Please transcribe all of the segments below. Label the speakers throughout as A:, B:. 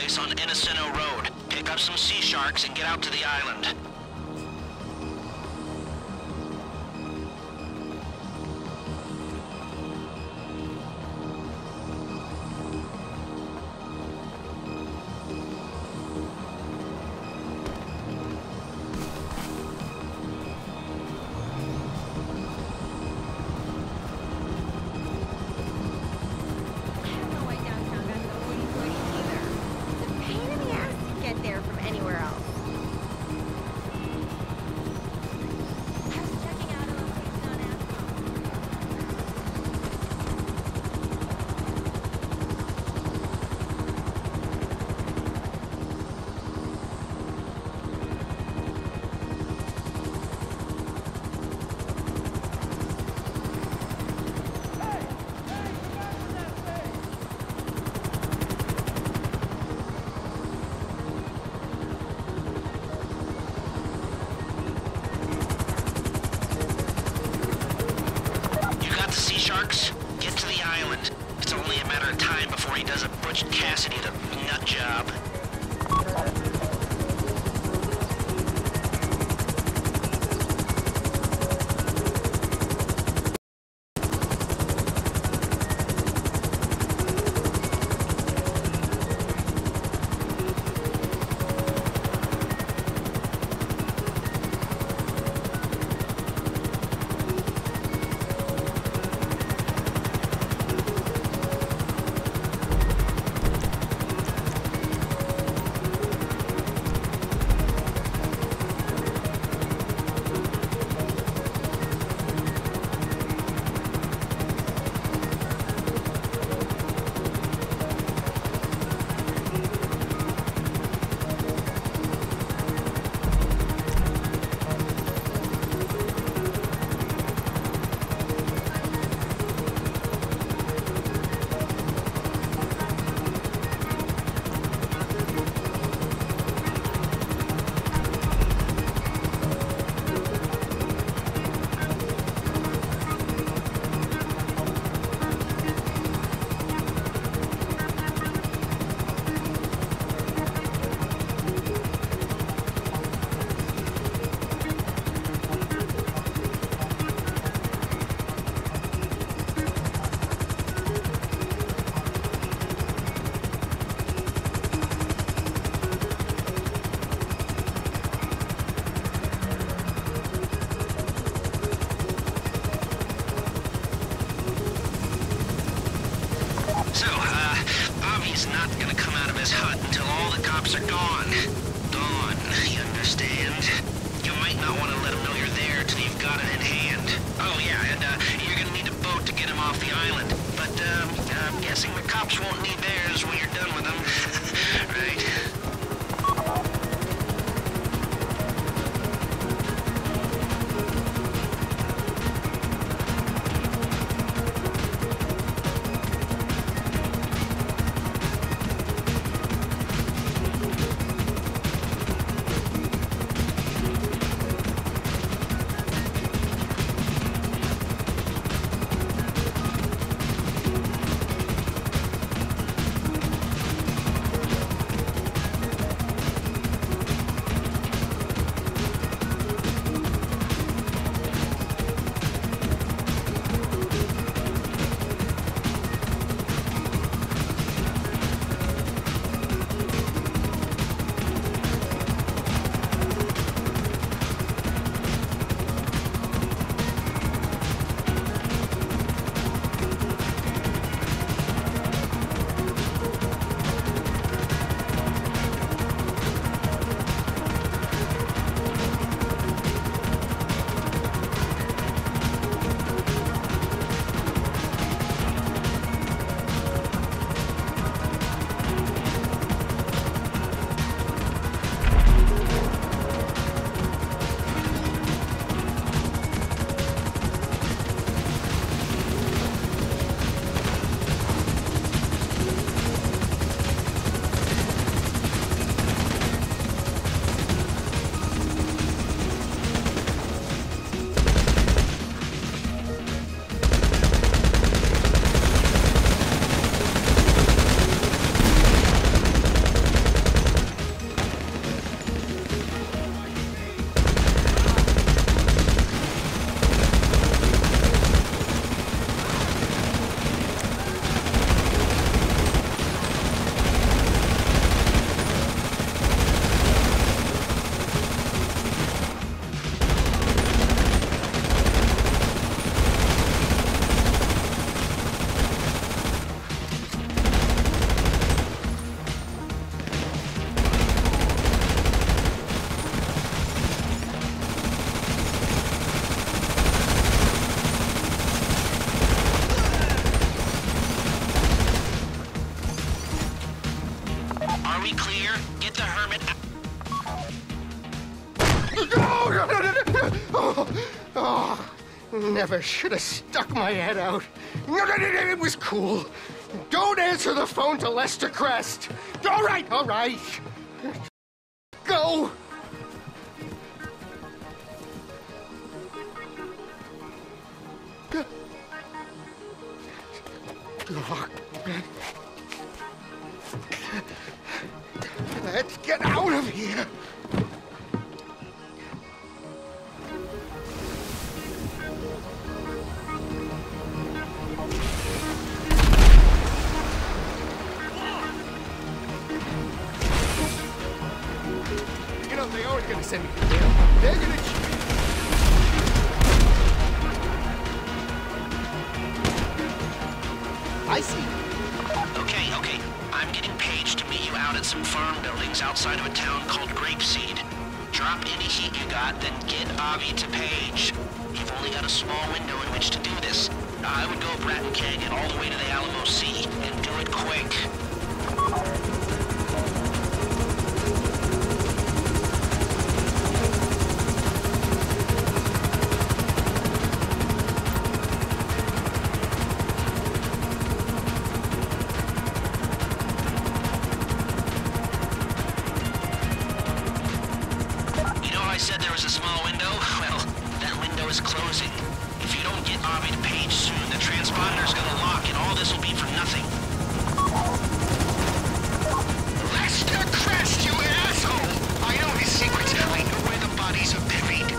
A: base on Enosino Road. Pick up some sea sharks and get out to the island. Sharks, get to the island. It's only a matter of time before he does a Butch Cassidy the nut job. He's not gonna come out of his hut until all the cops are gone. Gone, you understand? You might not want to let him know you're there till you've got it in hand. Oh yeah, and you're gonna need a boat to get him off the island. But I'm guessing the cops won't need theirs when you're done with them. Right? Are we clear? Get the hermit out.
B: Oh, never should have stuck my head out. No, it was cool. Don't answer the phone to Lester Crest. All right. Go. Let's get out of here. You know, they aren't gonna send me to jail. They're gonna... I see.
A: Okay. I'm getting Paige to meet you out at some farm buildings outside of a town called Grapeseed. Drop any heat you got, then get Avi to Paige. You've only got a small window in which to do this. I would go Bratton Canyon all the way to the Alamo Sea, and do it quick. Said there was a small window? Well, that window is closing. If you don't get Avi to Paige soon, the transponder's gonna lock and all this will be for nothing. Lester Crest, you asshole! I know his secrets. I know where the bodies are buried.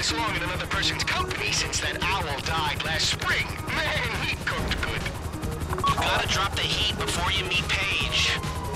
B: this long in another person's company since that owl died last spring. Man, he cooked good.
A: You gotta drop the heat before you meet Paige.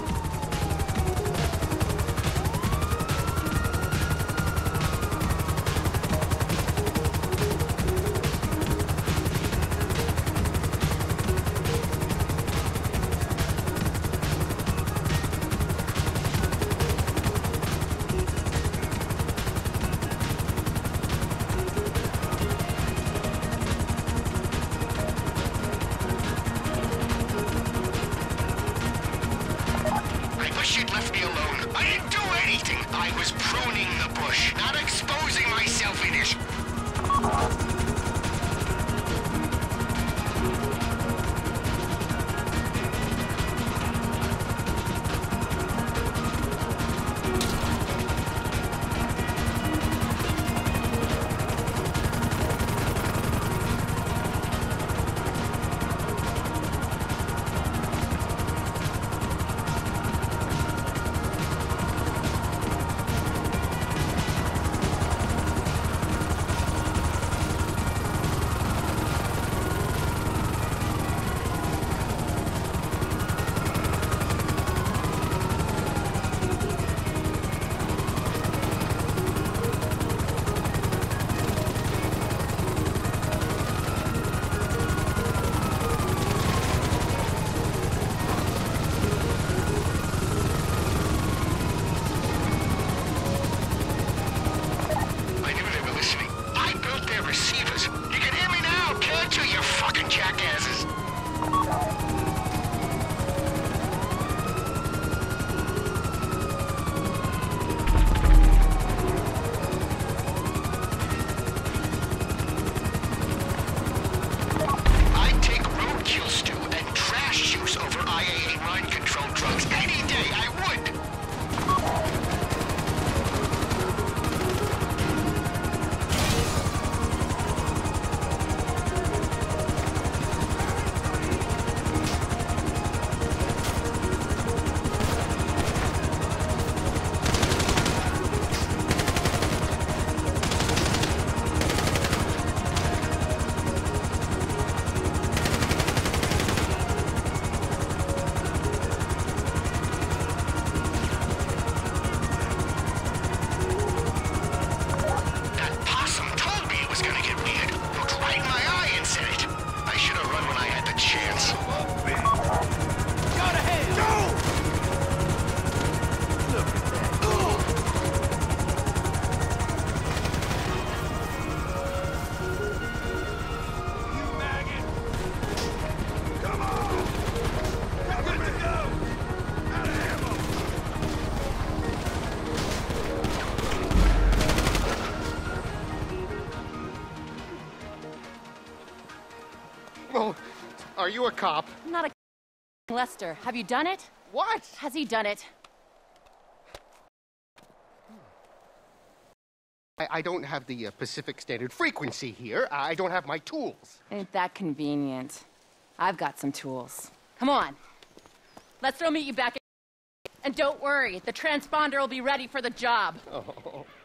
B: She'd left me alone. I didn't do anything. I was pruning the bush, not exposing myself in it. Jackasses. I'd take roadkill stew and trash juice over IAA mind control drugs any day, I would.
C: Oh, are you a cop?
D: I'm not a Lester. Have you done it?
C: What?
D: Has he done it?
C: I don't have the Pacific Standard Frequency here. I don't have my tools.
D: Ain't that convenient. I've got some tools. Come on. Lester will meet you back. And don't worry, the transponder will be ready for the job.
C: Oh.